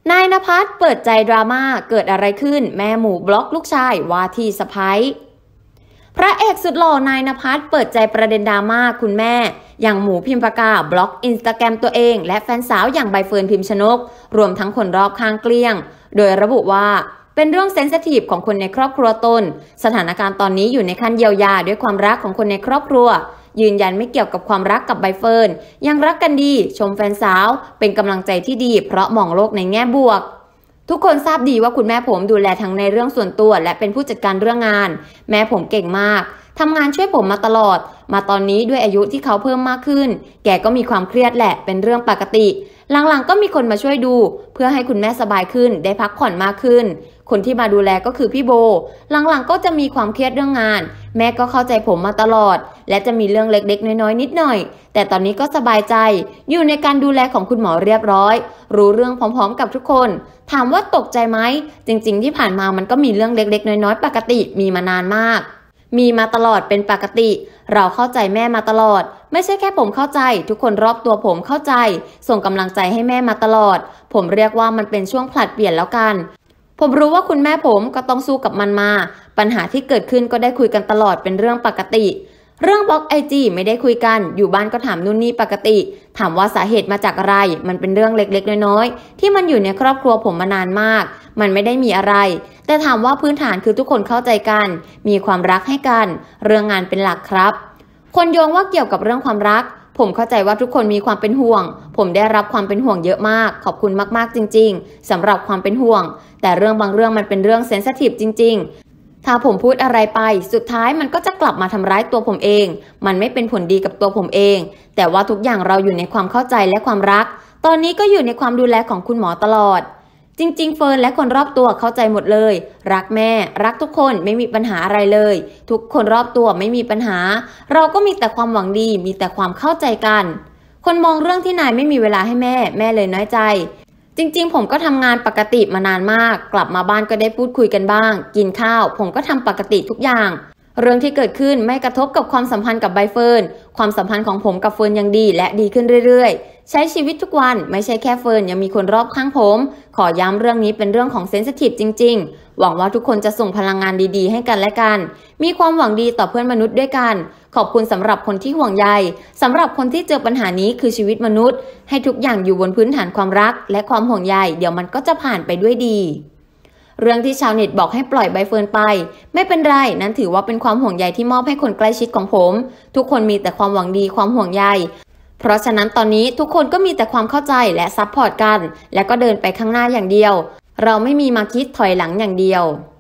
นายณภัสเปิดใจดราม่าเกิดอะไรขึ้นแม่หมูบล็อกลูกชายว่าที่สะใภ้พระเอกสุดหล่อนายณภัสเปิดใจประเด็นดราม่าคุณแม่อย่างหมูพิมพากาบล็อกอินสตาแกรมตัวเองและแฟนสาวอย่างใบเฟิร์นพิมชนกรวมทั้งคนรอบข้างเกลี้ยงโดยระบุว่าเป็นเรื่องเซนซิทีฟของคนในครอบครัวตนสถานการณ์ตอนนี้อยู่ในขั้นเยียวยาด้วยความรักของคนในครอบครัวยืนยันไม่เกี่ยวกับความรักกับใบเฟิร์นยังรักกันดีชมแฟนสาวเป็นกำลังใจที่ดีเพราะมองโลกในแง่บวกทุกคนทราบดีว่าคุณแม่ผมดูแลทั้งในเรื่องส่วนตัวและเป็นผู้จัดการเรื่องงานแม่ผมเก่งมากทำงานช่วยผมมาตลอดมาตอนนี้ด้วยอายุที่เขาเพิ่มมากขึ้นแกก็มีความเครียดแหละเป็นเรื่องปกติหลังๆก็มีคนมาช่วยดูเพื่อให้คุณแม่สบายขึ้นได้พักผ่อนมากขึ้นคนที่มาดูแลก็คือพี่โบหลังๆก็จะมีความเครียดเรื่องงานแม่ก็เข้าใจผมมาตลอดและจะมีเรื่องเล็กๆน้อยๆนิดหน่อยแต่ตอนนี้ก็สบายใจอยู่ในการดูแลของคุณหมอเรียบร้อยรู้เรื่องพร้อมๆกับทุกคนถามว่าตกใจไหมจริงๆที่ผ่านมามันก็มีเรื่องเล็กๆน้อยๆปกติมีมานานมากมีมาตลอดเป็นปกติเราเข้าใจแม่มาตลอดไม่ใช่แค่ผมเข้าใจทุกคนรอบตัวผมเข้าใจส่งกำลังใจให้แม่มาตลอดผมเรียกว่ามันเป็นช่วงผลัดเปลี่ยนแล้วกันผมรู้ว่าคุณแม่ผมก็ต้องสู้กับมันมาปัญหาที่เกิดขึ้นก็ได้คุยกันตลอดเป็นเรื่องปกติเรื่องบล็อกIGไม่ได้คุยกันอยู่บ้านก็ถามนู่นนี่ปกติถามว่าสาเหตุมาจากอะไรมันเป็นเรื่องเล็กๆน้อยๆที่มันอยู่ในครอบครัวผมมานานมากมันไม่ได้มีอะไรแต่ถามว่าพื้นฐานคือทุกคนเข้าใจกันมีความรักให้กันเรื่องงานเป็นหลักครับคนโยงว่าเกี่ยวกับเรื่องความรักผมเข้าใจว่าทุกคนมีความเป็นห่วงผมได้รับความเป็นห่วงเยอะมากขอบคุณมากๆจริงๆสำหรับความเป็นห่วงแต่เรื่องบางเรื่องมันเป็นเรื่องเซนซิทีฟจริงๆถ้าผมพูดอะไรไปสุดท้ายมันก็จะกลับมาทำร้ายตัวผมเองมันไม่เป็นผลดีกับตัวผมเองแต่ว่าทุกอย่างเราอยู่ในความเข้าใจและความรักตอนนี้ก็อยู่ในความดูแลของคุณหมอตลอดจริงๆเฟิร์นและคนรอบตัวเข้าใจหมดเลยรักแม่รักทุกคนไม่มีปัญหาอะไรเลยทุกคนรอบตัวไม่มีปัญหาเราก็มีแต่ความหวังดีมีแต่ความเข้าใจกันคนมองเรื่องที่นายไม่มีเวลาให้แม่เลยน้อยใจจริงๆผมก็ทำงานปกติมานานมากกลับมาบ้านก็ได้พูดคุยกันบ้างกินข้าวผมก็ทำปกติทุกอย่างเรื่องที่เกิดขึ้นไม่กระทบกับความสัมพันธ์กับใบเฟิร์นความสัมพันธ์ของผมกับเฟิร์นยังดีและดีขึ้นเรื่อยๆใช้ชีวิตทุกวันไม่ใช่แค่เฟิร์นยังมีคนรอบข้างผมขอย้ำเรื่องนี้เป็นเรื่องของเซนซิทีฟจริงๆหวังว่าทุกคนจะส่งพลังงานดีๆให้กันและกันมีความหวังดีต่อเพื่อนมนุษย์ด้วยกันขอบคุณสำหรับคนที่ห่วงใยสำหรับคนที่เจอปัญหานี้คือชีวิตมนุษย์ให้ทุกอย่างอยู่บนพื้นฐานความรักและความห่วงใยเดี๋ยวมันก็จะผ่านไปด้วยดีเรื่องที่ชาวเน็ตบอกให้ปล่อยใบเฟิร์นไปไม่เป็นไรนั้นถือว่าเป็นความห่วงใยที่มอบให้คนใกล้ชิดของผมทุกคนมีแต่ความหวังดีความห่วงใยเพราะฉะนั้นตอนนี้ทุกคนก็มีแต่ความเข้าใจและซัพพอร์ตกันและก็เดินไปข้างหน้าอย่างเดียวเราไม่มีมาคิดถอยหลังอย่างเดียว